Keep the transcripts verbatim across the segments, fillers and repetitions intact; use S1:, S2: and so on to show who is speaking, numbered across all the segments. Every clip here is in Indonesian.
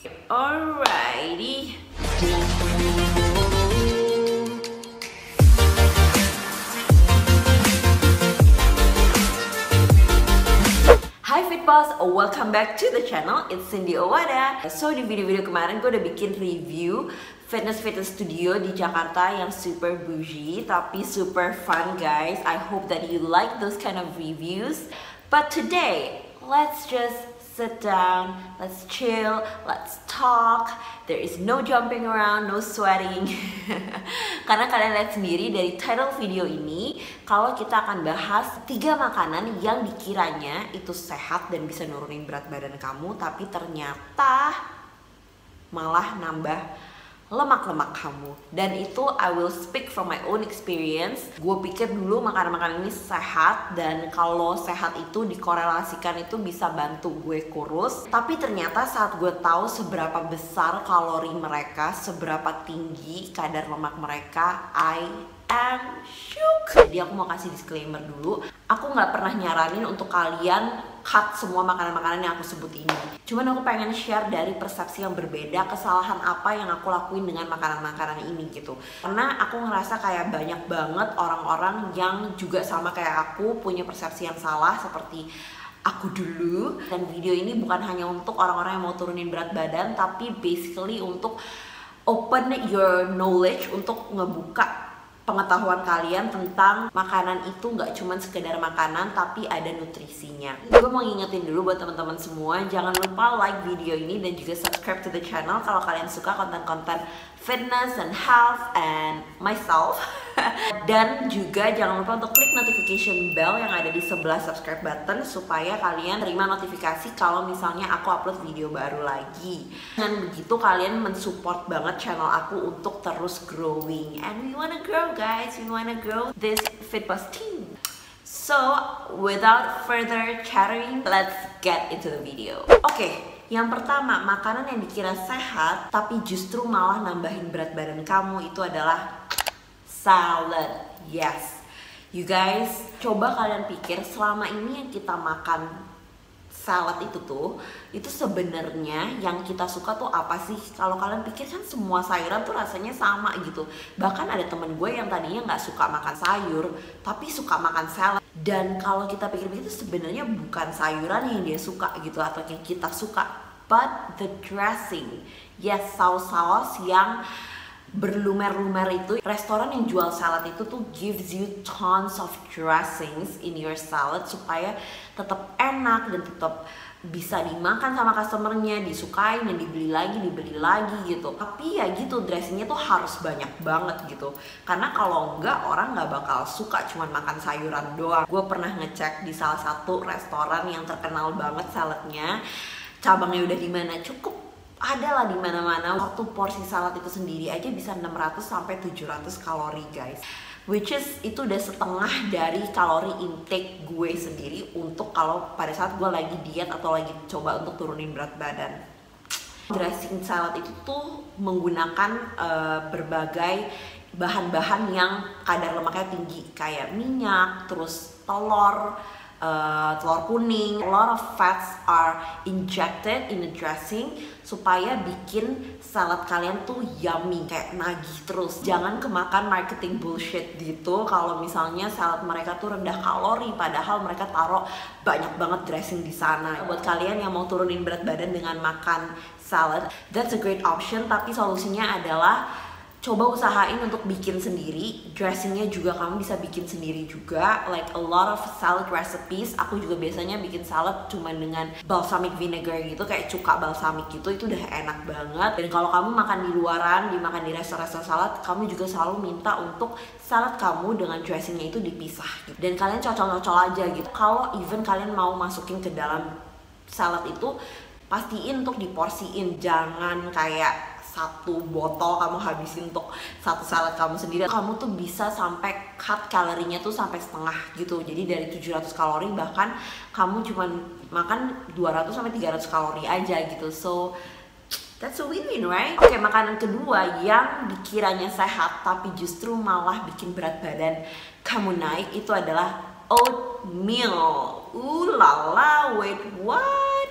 S1: Alrighty. Hai Fitballs, welcome back to the channel. It's Cindy Owada. So di video-video kemarin gue udah bikin review fitness-fitness studio di Jakarta yang super bougie tapi super fun guys. I hope that you like those kind of reviews. But today, let's just sit down, let's chill, let's talk. There is no jumping around, no sweating. Karena kalian lihat sendiri dari title video ini, kalau kita akan bahas tiga makanan yang dikiranya itu sehat dan bisa nurunin berat badan kamu, tapi ternyata malah nambah lemak-lemak kamu. Dan itu I will speak from my own experience. Gue pikir dulu makanan-makanan ini sehat, dan kalau sehat itu dikorelasikan itu bisa bantu gue kurus. Tapi ternyata saat gue tahu seberapa besar kalori mereka, seberapa tinggi kadar lemak mereka, I am shook. Jadi aku mau kasih disclaimer dulu, aku nggak pernah nyaranin untuk kalian cut semua makanan-makanan yang aku sebut ini. Cuman aku pengen share dari persepsi yang berbeda, kesalahan apa yang aku lakuin dengan makanan-makanan ini gitu. Karena aku ngerasa kayak banyak banget orang-orang yang juga sama kayak aku punya persepsi yang salah seperti aku dulu. Dan video ini bukan hanya untuk orang-orang yang mau turunin berat badan, tapi basically untuk open your knowledge, untuk ngebuka pengetahuan kalian tentang makanan itu nggak cuma sekedar makanan tapi ada nutrisinya. Gue mau ngingetin dulu buat teman-teman semua, jangan lupa like video ini dan juga subscribe to the channel kalau kalian suka konten-konten fitness and health and myself. Dan juga jangan lupa untuk klik notification bell yang ada di sebelah subscribe button supaya kalian terima notifikasi kalau misalnya aku upload video baru lagi. Dan begitu kalian mensupport banget channel aku untuk terus growing. And we wanna grow guys, we wanna grow this Fitballs team. So without further chattering, let's get into the video. Oke, okay, yang pertama, makanan yang dikira sehat tapi justru malah nambahin berat badan kamu itu adalah salad. Yes, you guys, coba kalian pikir selama ini yang kita makan salad itu tuh, itu sebenarnya yang kita suka tuh apa sih? Kalau kalian pikir kan semua sayuran tuh rasanya sama gitu. Bahkan ada temen gue yang tadinya nggak suka makan sayur, tapi suka makan salad. Dan kalau kita pikir-pikir itu sebenarnya bukan sayuran yang dia suka gitu atau yang kita suka, but the dressing. Yes, saus-saus yang berlumer-lumer itu. Restoran yang jual salad itu tuh gives you tons of dressings in your salad supaya tetap enak dan tetap bisa dimakan sama customernya, disukai dan dibeli lagi, dibeli lagi gitu. Tapi ya gitu, dressingnya tuh harus banyak banget gitu. Karena kalau enggak, orang nggak bakal suka cuman makan sayuran doang. Gue pernah ngecek di salah satu restoran yang terkenal banget saladnya, cabangnya udah di mana, cukup ada lah di mana-mana. Waktu porsi salad itu sendiri aja bisa enam ratus sampai tujuh ratus kalori guys, which is itu udah setengah dari kalori intake gue sendiri untuk kalau pada saat gue lagi diet atau lagi coba untuk turunin berat badan. Dressing salad itu tuh menggunakan uh, berbagai bahan-bahan yang kadar lemaknya tinggi kayak minyak, terus telur, Uh, telur kuning. A lot of fats are injected in the dressing supaya bikin salad kalian tuh yummy, kayak nagih terus. Jangan kemakan marketing bullshit gitu kalau misalnya salad mereka tuh rendah kalori padahal mereka taruh banyak banget dressing di sana. Buat kalian yang mau turunin berat badan dengan makan salad, that's a great option, tapi solusinya adalah coba usahain untuk bikin sendiri. Dressingnya juga kamu bisa bikin sendiri juga. Like a lot of salad recipes, aku juga biasanya bikin salad cuma dengan balsamic vinegar gitu, kayak cuka balsamic gitu, itu udah enak banget. Dan kalau kamu makan di luaran, dimakan di restoran-restoran salad, kamu juga selalu minta untuk salad kamu dengan dressingnya itu dipisah gitu. Dan kalian cocol-cocol aja gitu. Kalau even kalian mau masukin ke dalam salad itu, pastiin untuk diporsiin, jangan kayak satu botol kamu habisin untuk satu salad kamu sendiri. Kamu tuh bisa sampai cut kalorinya tuh sampai setengah gitu. Jadi dari tujuh ratus kalori bahkan kamu cuma makan dua ratus sampai tiga ratus kalori aja gitu. So that's a win-win, right? Oke, makanan kedua yang dikiranya sehat tapi justru malah bikin berat badan kamu naik itu adalah oatmeal. Uh lala, wait, what?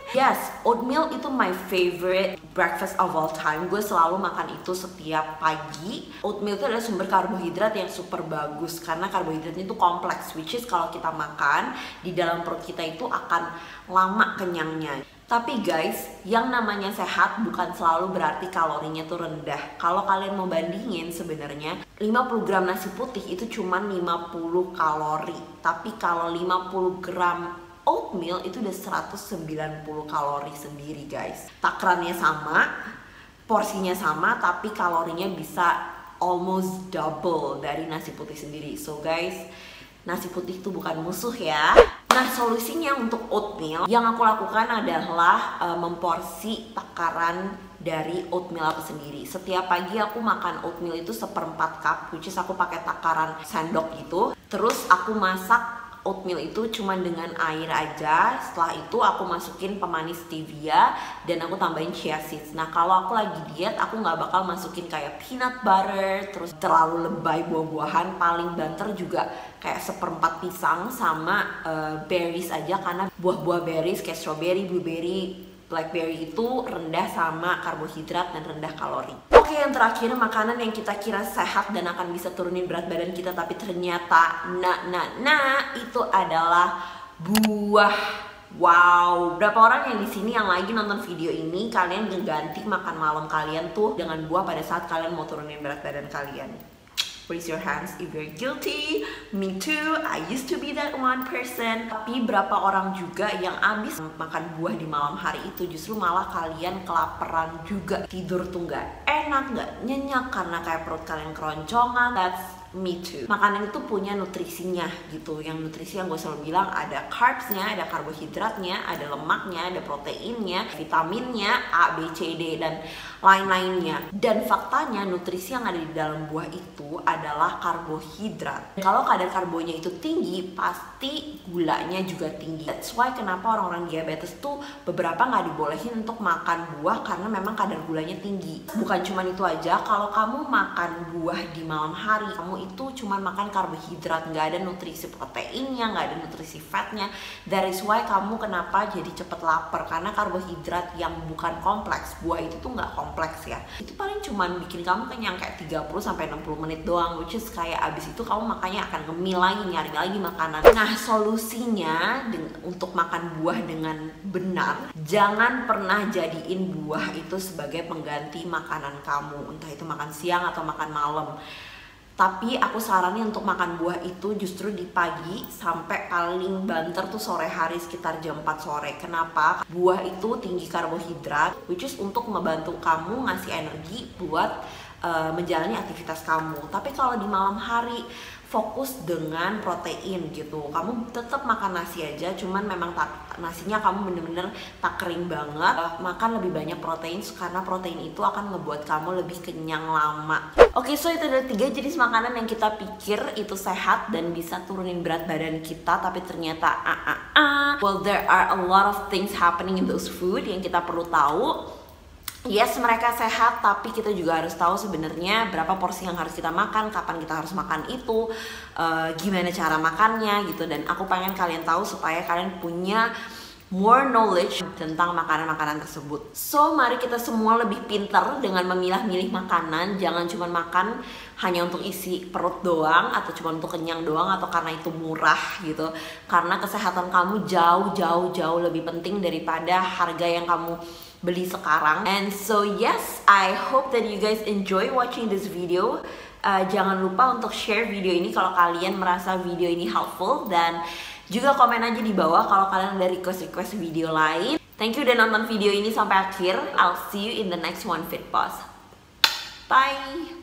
S1: Yes, oatmeal itu my favorite breakfast of all time. Gue selalu makan itu setiap pagi. Oatmeal itu adalah sumber karbohidrat yang super bagus karena karbohidratnya itu kompleks, which is kalau kita makan di dalam perut kita itu akan lama kenyangnya. Tapi guys, yang namanya sehat bukan selalu berarti kalorinya tuh rendah. Kalau kalian mau bandingin sebenarnya lima puluh gram nasi putih itu cuma lima puluh kalori. Tapi kalau lima puluh gram oatmeal itu udah seratus sembilan puluh kalori sendiri guys. Takarannya sama, porsinya sama, tapi kalorinya bisa almost double dari nasi putih sendiri. So guys, nasi putih itu bukan musuh ya. Nah, solusinya untuk oatmeal yang aku lakukan adalah uh, memporsi takaran dari oatmeal aku sendiri. Setiap pagi aku makan oatmeal itu seperempat cup, which is aku pakai takaran sendok gitu. Terus aku masak oatmeal itu cuma dengan air aja. Setelah itu aku masukin pemanis stevia dan aku tambahin chia seeds. Nah, kalau aku lagi diet aku nggak bakal masukin kayak peanut butter, terus terlalu lebay buah-buahan. Paling banter juga kayak seperempat pisang sama uh, berries aja, karena buah-buah berries kayak strawberry, blueberry, blackberry itu rendah sama karbohidrat dan rendah kalori. Oke, yang terakhir, makanan yang kita kira sehat dan akan bisa turunin berat badan kita tapi ternyata nah nah nah itu adalah buah. Wow, berapa orang yang di sini yang lagi nonton video ini kalian ngeganti makan malam kalian tuh dengan buah pada saat kalian mau turunin berat badan kalian? Raise your hands if you're guilty. Me too, I used to be that one person. Tapi berapa orang juga yang abis makan buah di malam hari itu justru malah kalian kelaparan juga. Tidur tuh gak enak, gak nyenyak karena kayak perut kalian keroncongan. That's me too. Makanan itu punya nutrisinya gitu. Yang nutrisi yang gue selalu bilang ada carbsnya, ada karbohidratnya, ada lemaknya, ada proteinnya, vitaminnya, A, B, C, D, dan lain-lainnya. Dan faktanya nutrisi yang ada di dalam buah itu adalah karbohidrat. Kalau kadar karbonya itu tinggi, pasti gulanya juga tinggi. That's why kenapa orang-orang diabetes tuh beberapa nggak dibolehin untuk makan buah karena memang kadar gulanya tinggi. Bukan cuma itu aja, kalau kamu makan buah di malam hari, kamu itu cuma makan karbohidrat, nggak ada nutrisi proteinnya, nggak ada nutrisi fatnya. That is why kamu kenapa jadi cepet lapar, karena karbohidrat yang bukan kompleks. Buah itu tuh nggak kompleks ya, itu paling cuma bikin kamu kenyang kayak tiga puluh sampai enam puluh menit doang, which is kayak abis itu kamu makanya akan ngemil lagi, nyari lagi makanan. Nah, solusinya untuk makan buah dengan benar, jangan pernah jadiin buah itu sebagai pengganti makanan kamu, entah itu makan siang atau makan malam. Tapi aku saranin untuk makan buah itu justru di pagi sampai paling banter tuh sore hari sekitar jam empat sore. Kenapa? Buah itu tinggi karbohidrat, which is untuk membantu kamu ngasih energi buat uh, menjalani aktivitas kamu. Tapi kalau di malam hari fokus dengan protein gitu, kamu tetap makan nasi aja, cuman memang tak, nasinya kamu bener-bener tak kering banget. Makan lebih banyak protein karena protein itu akan ngebuat kamu lebih kenyang lama. Oke, okay, so itu ada tiga jenis makanan yang kita pikir itu sehat dan bisa turunin berat badan kita, tapi ternyata ah ah ah. Well, there are a lot of things happening in those food yang kita perlu tahu. Yes, mereka sehat, tapi kita juga harus tahu sebenarnya berapa porsi yang harus kita makan, kapan kita harus makan itu, uh, gimana cara makannya gitu. Dan aku pengen kalian tahu supaya kalian punya more knowledge tentang makanan-makanan tersebut. So, mari kita semua lebih pintar dengan memilah-milih makanan. Jangan cuma makan hanya untuk isi perut doang, atau cuma untuk kenyang doang, atau karena itu murah gitu. Karena kesehatan kamu jauh-jauh-jauh lebih penting daripada harga yang kamu beli sekarang. And so yes, I hope that you guys enjoy watching this video. Uh, jangan lupa untuk share video ini kalau kalian merasa video ini helpful, dan juga komen aja di bawah kalau kalian ada request-request video lain. Thank you udah nonton video ini sampai akhir. I'll see you in the next one, Fit Boss. Bye.